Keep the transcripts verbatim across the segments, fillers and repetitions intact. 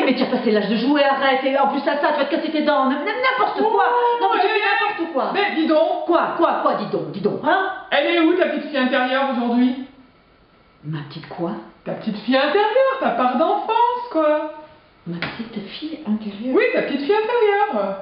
mais tu as passé l'âge de jouer, arrête. Et en plus à ça, tu vas te casser tes dents. N'importe quoi. Non, mais tu fais n'importe quoi. Mais dis donc. Quoi, quoi, quoi, dis donc, dis donc, hein? Elle est où ta petite fille intérieure aujourd'hui? Ma petite quoi? Ta petite fille intérieure, ta part d'enfance, quoi. Ma petite fille intérieure? Oui, ta petite fille intérieure.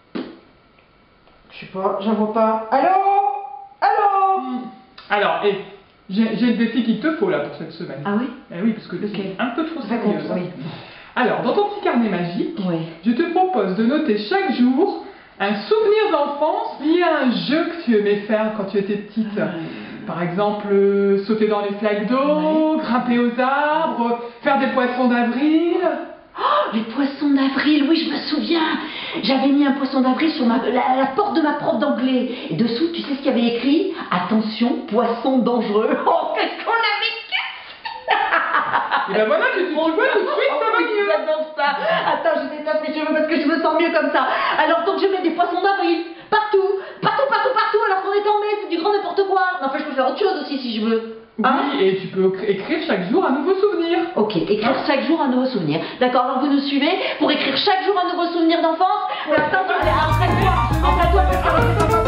Je sais pas, j'en vois pas. Allô? Allô? Hmm. Alors, et j'ai le défi qu'il te faut là pour cette semaine. Ah oui? Eh oui, parce que okay. tu es un peu trop Raconte, sérieuse. oui. Alors, dans ton petit carnet magique, ouais. je te propose de noter chaque jour un souvenir d'enfance lié à un jeu que tu aimais faire quand tu étais petite. Ah. Par exemple, euh, sauter dans les flaques d'eau, ouais. Grimper aux arbres, faire des poissons d'avril. Oh, les poissons d'avril, oui, je me souviens. J'avais mis un poisson d'avril sur ma, la, la porte de ma prof d'anglais. Et dessous, tu sais ce qu'il y avait écrit? Attention, poisson dangereux. Oh, qu'est-ce qu'on avait cassé. Et ben voilà, tu, tu, tu vois tout de suite, ça va mieux. J'adore ça. Attends, je détache mes cheveux parce que je me sens mieux comme ça. Alors, donc, je mets des poissons d'avril partout, partout, partout, partout, alors qu'on est en mai, c'est du grand n'importe quoi. Mais enfin, je peux faire autre chose aussi si je veux. Hein? Oui, et tu peux écrire chaque jour un nouveau souvenir. Ok, écrire hein? chaque jour un nouveau souvenir. D'accord, alors vous nous suivez pour écrire chaque jour un nouveau souvenir d'enfance. Ouais. Attends, allez, après toi, après toi,